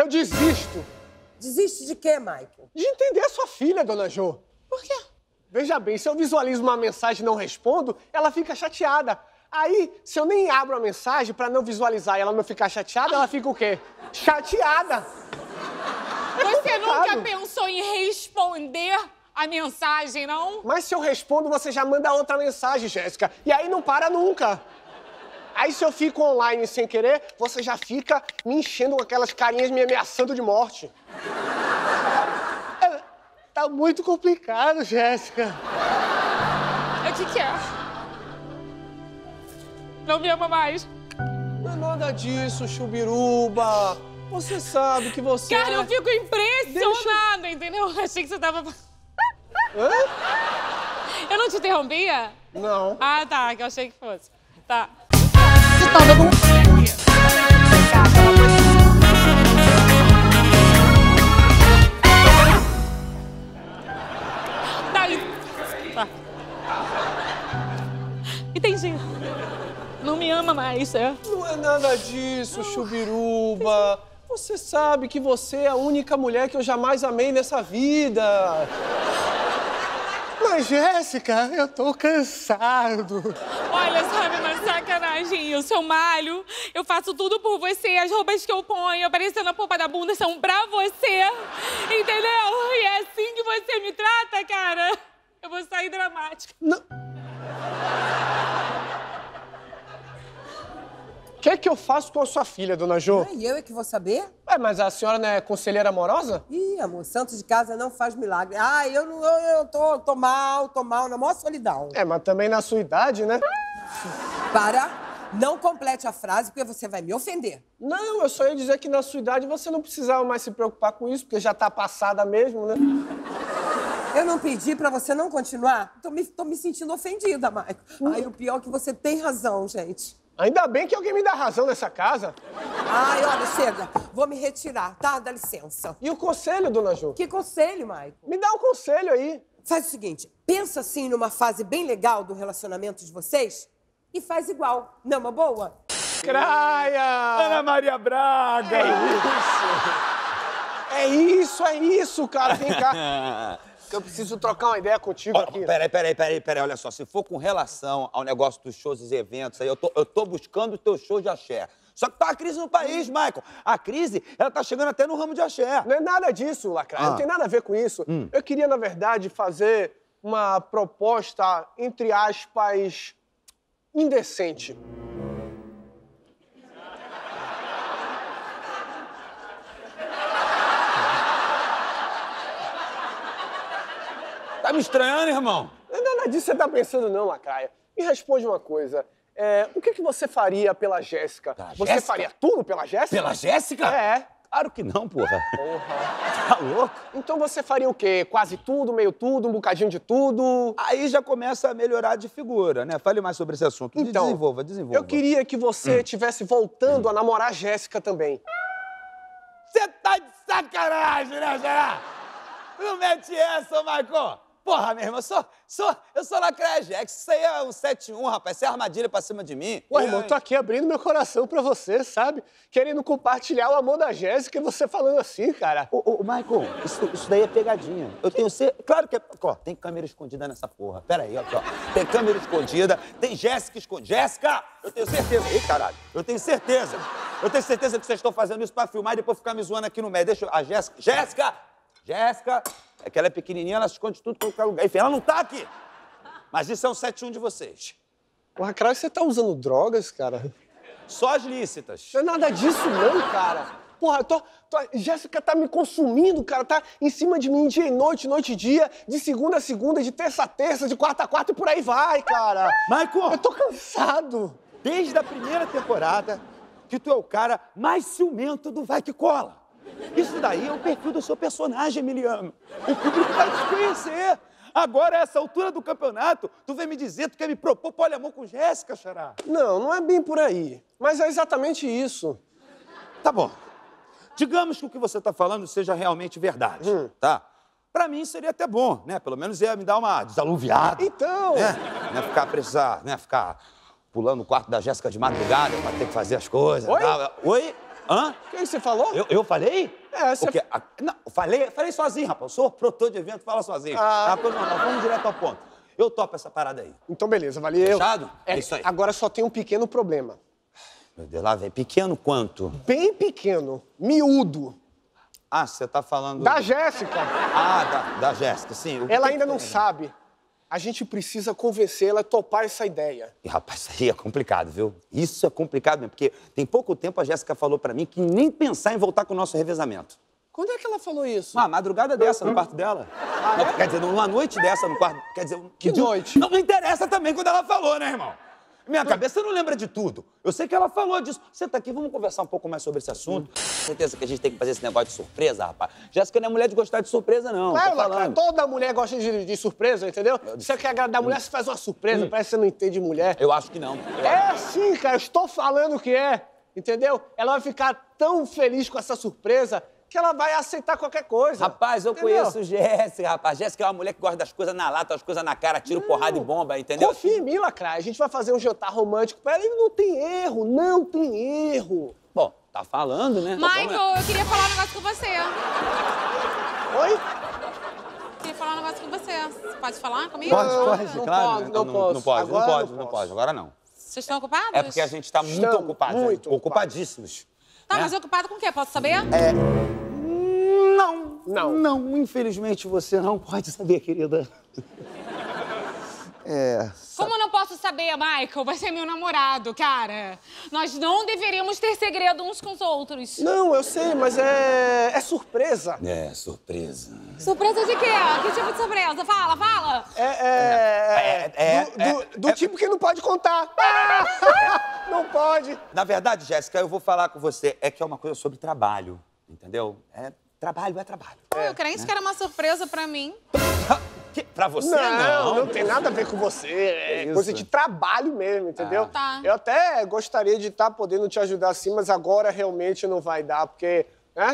Eu desisto. Desiste de quê, Michael? De entender a sua filha, dona Jo. Por quê? Veja bem, se eu visualizo uma mensagem e não respondo, ela fica chateada. Aí, se eu nem abro a mensagem pra não visualizar e ela não ficar chateada, ela fica o quê? Chateada. Você nunca pensou em responder a mensagem, não? Mas se eu respondo, você já manda outra mensagem, Jéssica. E aí não para nunca. Aí se eu fico online sem querer, você já fica me enchendo com aquelas carinhas me ameaçando de morte. Tá muito complicado, Jéssica. O que é? Não me ama mais. Não é nada disso, Chubiruba. Você sabe que você... Cara, eu fico impressionada, entendeu? Achei que você tava... Hã? Eu não te interrompia? Não. Ah, tá, que eu achei que fosse. Tá. Você tá dando um... Tá. Entendi. Não me ama mais, é? Não é nada disso, Chubiruba. Você sabe que você é a única mulher que eu jamais amei nessa vida. Mas, Jéssica, eu tô cansado. Olha, sabe, uma sacanagem isso. Eu malho, eu faço tudo por você. As roupas que eu ponho, aparecendo na polpa da bunda, são pra você. Entendeu? E é assim que você me trata, cara. Eu vou sair dramática. Não. O que é que eu faço com a sua filha, dona Jo? E eu é que vou saber? Mas a senhora não é conselheira amorosa? Ih, amor, santo de casa não faz milagre. Ah, eu tô mal, na maior solidão. Mas também na sua idade, né? Para, não complete a frase, porque você vai me ofender. Não, eu só ia dizer que na sua idade você não precisava mais se preocupar com isso, porque já tá passada mesmo, né? Eu não pedi pra você não continuar? Tô me sentindo ofendida, Michael. Ai, o pior é que você tem razão, gente. Ainda bem que alguém me dá razão nessa casa. Ai, olha, chega. Vou me retirar, tá? Dá licença. E o conselho, dona Jo? Que conselho, Michael? Me dá um conselho aí. Faz o seguinte, pensa assim numa fase bem legal do relacionamento de vocês e faz igual. Não é uma boa? Craia! Ana Maria Braga! É isso, cara. Vem cá. Eu preciso trocar uma ideia contigo aqui. Peraí, olha só. Se for com relação ao negócio dos shows e eventos, aí eu tô buscando o teu show de axé. Só que tá uma crise no país, Michael. A crise, ela tá chegando até no ramo de axé. Não é nada disso, Lacraia. Não tem nada a ver com isso. Eu queria, na verdade, fazer uma proposta, entre aspas, indecente. Tá me estranhando, irmão? Não é nada disso que você tá pensando, não, Lacraia. Me responde uma coisa. O que você faria pela Jéssica? Você faria tudo pela Jéssica? Pela Jéssica? É. Claro que não, porra. Tá louco? Então você faria o quê? Quase tudo, meio tudo, um bocadinho de tudo? Aí já começa a melhorar de figura, né? Fale mais sobre esse assunto. Então, desenvolva. Eu queria que você estivesse voltando a namorar a Jéssica também. Você tá de sacanagem, né, Gerard? Não mete essa, Michael. Porra, meu irmão, eu sou Lacraia Jax. Isso aí é um 7-1, rapaz. Isso é armadilha pra cima de mim. Ué, irmão, tô aqui abrindo meu coração pra você, sabe? Querendo compartilhar o amor da Jéssica e você falando assim, cara. Ô, Michael, isso daí é pegadinha. Eu tenho certeza... Claro que é... Ó, tem câmera escondida nessa porra. Pera aí, ó. Tem câmera escondida, tem Jéssica escondida. Jéssica! Eu tenho certeza. Ih, caralho. Eu tenho certeza. Eu tenho certeza que vocês estão fazendo isso pra filmar e depois ficar me zoando aqui no meio. Deixa eu... A Jéssica... Jéssica! É que ela é pequenininha, ela se esconde tudo em qualquer lugar. Enfim, ela não tá aqui. Mas isso é um 7-1 de vocês. Lacraia, você tá usando drogas, cara? Só as lícitas. Não é nada disso não, cara. Porra, Jéssica tá me consumindo, cara. Tá em cima de mim dia e noite e dia. De segunda a segunda, de terça a terça, de quarta a quarta e por aí vai, cara. Michael! Eu tô cansado. Desde a primeira temporada, que tu é o cara mais ciumento do Vai Que Cola. Isso daí é o perfil do seu personagem, Emiliano. O público vai te conhecer. Agora, a essa altura do campeonato, tu vem me dizer, tu quer me propor poliamor com Jéssica, Xará? Não é bem por aí. Mas é exatamente isso. Tá bom. Digamos que o que você tá falando seja realmente verdade, tá? Pra mim seria até bom, né? Pelo menos ia me dar uma desaluviada. Então... Né? Ficar pulando no quarto da Jéssica de madrugada pra ter que fazer as coisas. Oi? Oi? Hã? O que você falou? Eu falei? É, você... O quê? Não, falei sozinho, rapaz. Eu sou produtor de evento, fala sozinho. Rapaz, não, vamos direto ao ponto. Eu topo essa parada aí. Então, beleza, valeu. Fechado? É isso aí. Agora só tem um pequeno problema. Meu Deus, lá, velho. Pequeno quanto? Bem pequeno, miúdo. Ah, você tá falando... Da Jéssica. Ah, da Jéssica, sim. Ela ainda não sabe. A gente precisa convencê-la a topar essa ideia. E, rapaz, isso aí é complicado, viu? Isso é complicado mesmo, porque tem pouco tempo a Jéssica falou pra mim que nem pensar em voltar com o nosso revezamento. Quando é que ela falou isso? Uma madrugada dessa no quarto dela. Não, quer dizer, numa noite dessa no quarto... Quer dizer... Que noite? Não interessa também quando ela falou, né, irmão? Minha cabeça não lembra de tudo. Eu sei que ela falou disso. Senta aqui, vamos conversar um pouco mais sobre esse assunto. Certeza que a gente tem que fazer esse negócio de surpresa, rapaz. Jéssica não é mulher de gostar de surpresa, não. Claro, tô falando. toda mulher gosta de surpresa, entendeu? Você quer agradar a mulher, você faz uma surpresa. Parece que você não entende mulher. Eu acho que não. É sim, cara, eu estou falando que é, entendeu? Ela vai ficar tão feliz com essa surpresa que ela vai aceitar qualquer coisa. Rapaz, eu entendeu? conheço Jéssica, rapaz. Jéssica é uma mulher que gosta das coisas na lata, as coisas na cara, tiro, porrada e bomba, entendeu? Confia em mim, Lacraia. A gente vai fazer um jantar romântico pra ela e não tem erro, não tem erro. Bom, tá falando, né? Michael, eu queria falar um negócio com você. Oi? Queria falar um negócio com você. Você pode falar comigo? Pode, Não, claro. pode, não pode. Agora não. Vocês estão ocupados? É porque a gente tá muito Estamos ocupado. muito Ocupadíssimos. Tá, né? mas ocupado com o quê? Posso saber? Não, infelizmente você não pode saber, querida. Como eu não posso saber, Michael? Vai ser meu namorado, cara. Nós não deveríamos ter segredo uns com os outros. Não, eu sei, mas é surpresa. É, surpresa. Surpresa de quê? Que tipo de surpresa? Fala, fala. Do tipo que não pode contar. Não pode. Na verdade, Jéssica, eu vou falar com você. É que é uma coisa sobre trabalho, entendeu? Trabalho é trabalho. Eu crente que era uma surpresa pra mim. Pra você, Não tem nada a ver com você. É isso? coisa de trabalho mesmo, entendeu? Tá. Eu até gostaria de estar podendo te ajudar assim, mas agora realmente não vai dar, porque, né?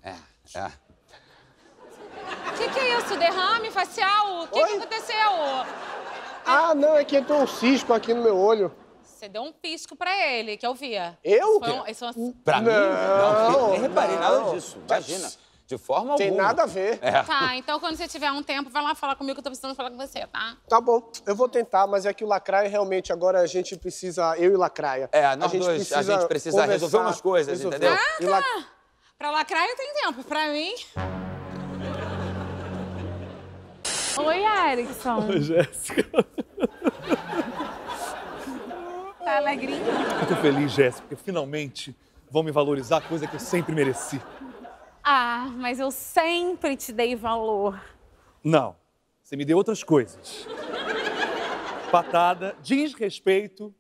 O que é isso? Derrame facial? O que aconteceu? Ah, não, é que entrou um cisco aqui no meu olho. Você deu um pisco pra ele, que eu via. Eu? Isso foi Pra mim? Não, nem reparei nada não. disso. Imagina. De forma Tem alguma. nada a ver. Tá, então quando você tiver um tempo, vai lá falar comigo que eu tô precisando falar com você, tá? Tá bom, eu vou tentar, mas é que o Lacraia realmente agora a gente precisa, eu e o Lacraia. Nós dois, a gente precisa resolver umas coisas, entendeu? E La- Pra lacraia tem tempo, pra mim... Oi, Erickson. Oi, Jéssica. Tá alegrinho? Eu tô feliz, Jéssica, porque finalmente vão me valorizar, coisa que eu sempre mereci. Ah, mas eu sempre te dei valor. Não, você me deu outras coisas. Patada, desrespeito.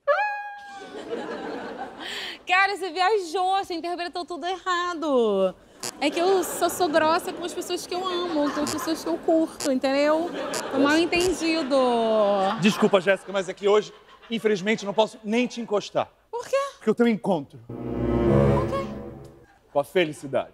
Cara, você viajou, você interpretou tudo errado. É que eu só sou grossa com as pessoas que eu amo, com as pessoas que eu curto, entendeu? Foi mal entendido. Desculpa, Jéssica, mas é que hoje, infelizmente, não posso nem te encostar. Por quê? Porque eu tenho um encontro. Por quê? Com a felicidade.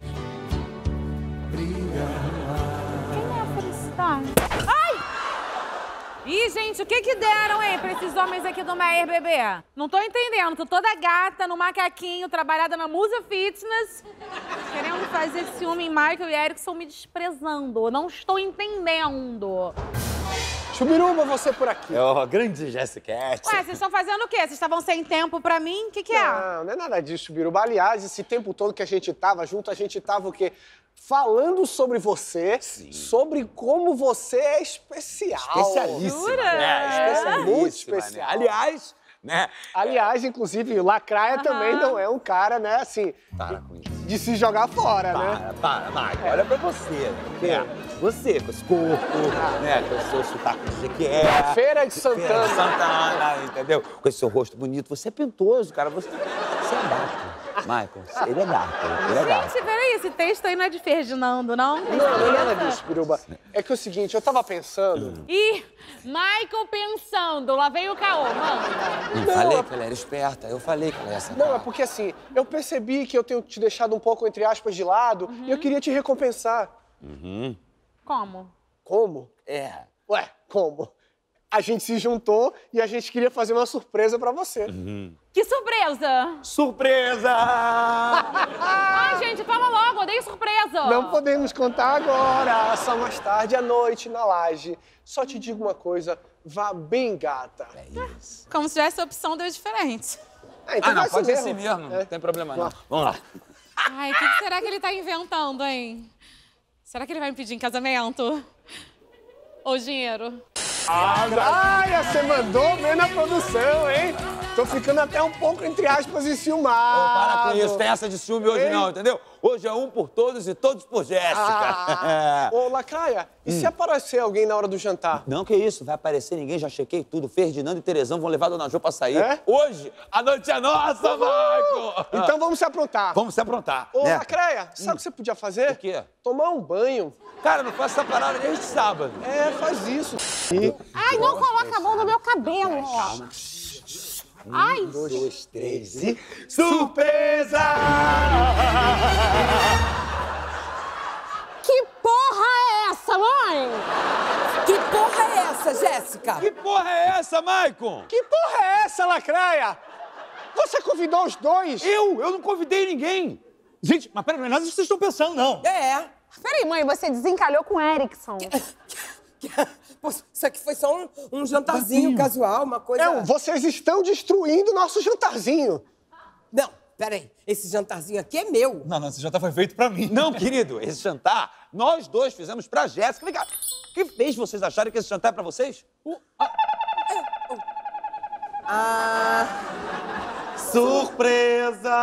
Quem é a felicidade? Ai! Ih, gente, o que deram, hein, pra esses homens aqui do Meier, bebê? Não tô entendendo. Tô toda gata, no macaquinho, trabalhada na Musa Fitness, querendo fazer ciúme em Michael e Erickson me desprezando. Não estou entendendo. Chubiruba, você por aqui. Grande Jéssica. Ué, vocês estão fazendo o quê? Vocês estavam sem tempo pra mim? O que é? Não é nada disso, Chubiruba. Aliás, esse tempo todo que a gente tava junto, a gente tava o quê? Falando sobre você, sobre como você é especial. Especialíssima. Jura? Especialíssima, Muito especial. né? Aliás, né? Aliás, inclusive, o Lacraia também não é um cara, né, assim, Para com isso. de se jogar fora, né? Para, Michael. Olha pra você. Você, com esse corpo, né? Com o seu sotaque de Jequié. Feira de Santana. Feira de Santana, entendeu? Com esse seu rosto bonito. Você é pintoso, cara. Você é gato. Michael, ele é gato. Gente, peraí, esse texto aí não é de Ferdinando, não? Não é nada disso, Biruba. É que é o seguinte, eu tava pensando... Ih, Michael pensando, lá veio o caô, mano. Eu falei que ela era esperta, eu falei que ela ia acertar. Não, é porque assim, eu percebi que eu tenho te deixado um pouco, entre aspas, de lado, e eu queria te recompensar. Como? Como? É. Ué, como? a gente se juntou e a gente queria fazer uma surpresa pra você. Que surpresa! Surpresa! Ai, gente, fala logo, odeio surpresa! Não podemos contar agora, só mais tarde à noite na laje. Só te digo uma coisa, vá bem gata. Como se tivesse a opção deu diferente. Então Não, vai pode ser mesmo. assim mesmo, não tem problema não. Vai. Vamos lá. Ai, o que será que ele tá inventando, hein? Será que ele vai me pedir em casamento? Ou dinheiro? Ai, você mandou bem na produção, hein? Tô ficando até um pouco, entre aspas, enciumado. Para com isso, tem essa de ciúme hoje não, entendeu? Hoje é um por todos e todos por Jéssica. Ô, Lacraia, e se aparecer alguém na hora do jantar? Não, que isso, vai aparecer ninguém, já chequei tudo. Ferdinando e Terezão vão levar a Dona Jo pra sair. É? Hoje, a noite é nossa, Marco! Então vamos se aprontar. Vamos se aprontar, Ô, né? Lacraia, sabe o que você podia fazer? O quê? Tomar um banho. Cara, não faço essa parada desde sábado. É, faz isso. Ai, não coloca a mão no meu cabelo. Ai. 1, 2, 3 e... Surpresa! Que porra é essa, mãe? Que porra é essa, Jéssica? Que porra é essa, Maicon? Que porra é essa, Lacraia? Você convidou os dois? Eu não convidei ninguém. Gente, mas peraí, não é nada disso que vocês estão pensando, não. É. Peraí, mãe, você desencalhou com o Erickson. Pô, isso aqui foi só um jantarzinho casual, uma coisa... Não, vocês estão destruindo o nosso jantarzinho. Não, peraí. Esse jantarzinho aqui é meu. Não, esse jantar foi feito pra mim. Não, querido, esse jantar nós dois fizemos pra Jéssica. Vem cá, o que fez vocês acharem que esse jantar é pra vocês? Surpresa!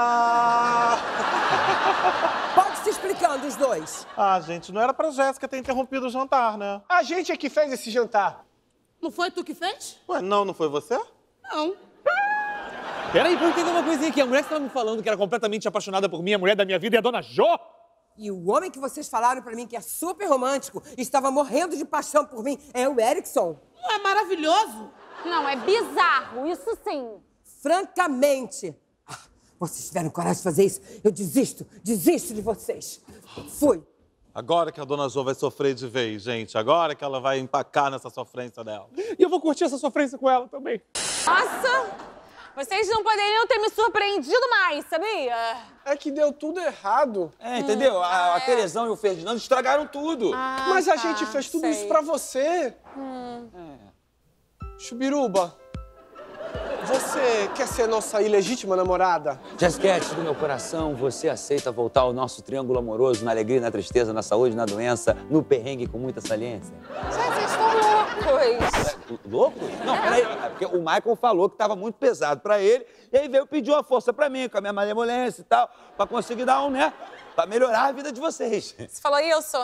Pode se explicando, os dois. Ah, gente, não era pra Jéssica ter interrompido o jantar, né? A gente é que fez esse jantar. Não foi tu que fez? Ué, não foi você? Não. Peraí, vou entender uma coisinha aqui. A mulher que tava me falando que era completamente apaixonada por mim, a mulher da minha vida, é a Dona Jo? E o homem que vocês falaram pra mim que é super romântico e estava morrendo de paixão por mim é o Erickson. Não é maravilhoso? Não, é bizarro, isso sim. Francamente. Vocês tiveram coragem de fazer isso? Eu desisto de vocês. Fui. Agora que a Dona Jo vai sofrer de vez, gente. Agora que ela vai empacar nessa sofrência dela. E eu vou curtir essa sofrência com ela também. Nossa, vocês não poderiam ter me surpreendido mais, sabia? É que deu tudo errado. É, entendeu? A Terezão e o Ferdinando estragaram tudo. Mas a gente fez tudo isso pra você. Chubiruba, você quer ser nossa ilegítima namorada? Jéssica, do meu coração, você aceita voltar ao nosso triângulo amoroso na alegria e na tristeza, na saúde e na doença, no perrengue com muita saliência? Vocês estão loucos. Louco? Não, peraí. É porque o Michael falou que tava muito pesado pra ele, e aí veio pedir uma força pra mim, com a minha malemolência e tal, pra conseguir dar um, né? Pra melhorar a vida de vocês. Você falou isso?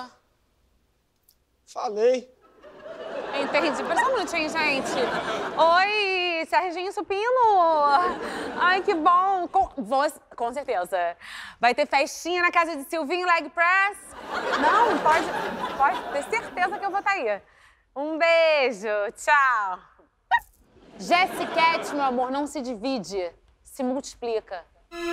Falei. Entendi. Pera só um minutinho, gente. Oi, Serginho Supino. Ai, que bom. Com certeza. Vai ter festinha na casa de Silvinho Leg Press? Não, pode ter certeza que eu vou estar aí. Um beijo. Tchau. Jéssica, meu amor, não se divide, se multiplica.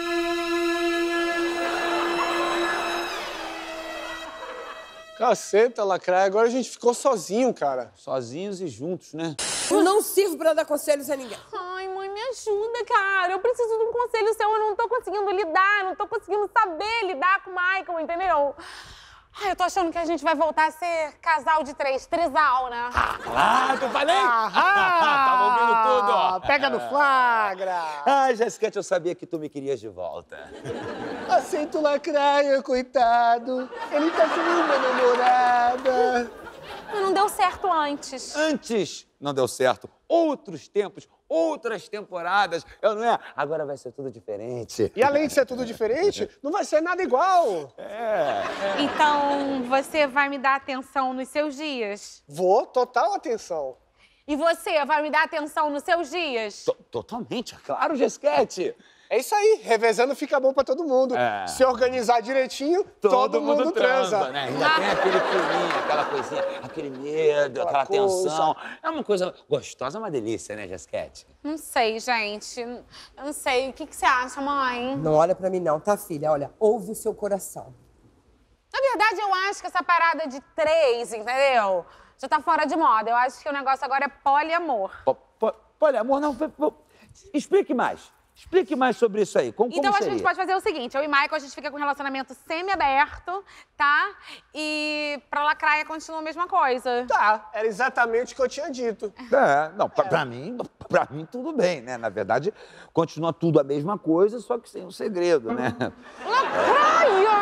Caceta, Lacraia, agora a gente ficou sozinho, cara. Sozinhos e juntos, né? Eu não sirvo pra dar conselhos a ninguém. Ai, mãe, me ajuda, cara. Eu preciso de um conselho seu, eu não tô conseguindo lidar, não tô conseguindo saber lidar com o Michael, entendeu? Ai, eu tô achando que a gente vai voltar a ser casal de três, trisal, né? Ah, que eu falei? Tava ouvindo tudo, ó. Pega no flagra. Ai, Jéssica, eu sabia que tu me querias de volta. Aceita o Lacraia, coitado. Ele tá sendo uma namorada. Mas não deu certo antes. Antes não deu certo. Outros tempos, outras temporadas. Eu não é? Agora vai ser tudo diferente. E além de ser tudo diferente, não vai ser nada igual. Então, você vai me dar atenção nos seus dias? Vou, total atenção. E você vai me dar atenção nos seus dias? Totalmente, é claro, Jéssica. É isso aí, revezando fica bom pra todo mundo. É. Se organizar direitinho, todo mundo transa. Né? Ainda tem aquele filminho, aquela coisinha, aquele medo, aquela tensão. É uma coisa gostosa, uma delícia, né, Jéssica? Não sei, gente. Eu não sei. O que você acha, mãe? Não olha pra mim não, tá, filha? Olha, ouve o seu coração. Na verdade, eu acho que essa parada de três, entendeu? já tá fora de moda. Eu acho que o negócio agora é poliamor. Poliamor, não. Explique mais. Explique mais sobre isso aí. Como Então, acho que a seria? gente pode fazer o seguinte. Eu e Michael, a gente fica com um relacionamento semi-aberto, tá? E pra lacraia continua a mesma coisa. Tá, era exatamente o que eu tinha dito. Não, pra mim tudo bem, né? Na verdade, continua tudo a mesma coisa, só que sem um segredo, né? Lacraia!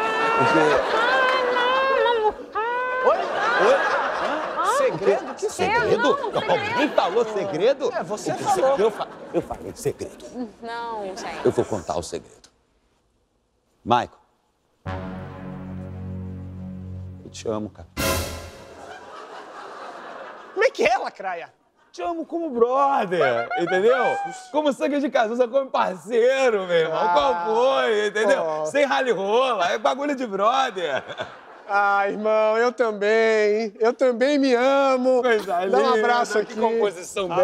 Segredo? Que Segredo? Não, segredo. Alguém falou segredo? É, você falou. Eu falei segredo. Não, gente. Eu vou contar o segredo. Michael. Eu te amo, cara. Como é que é, lacraia? Te amo como brother, entendeu? Como sangue de casaça, como parceiro, meu irmão. Qual foi, entendeu? pô. Sem rally-rola, é bagulho de brother. Ah, irmão, eu também me amo. Coisa Dá um linda, abraço que aqui. composição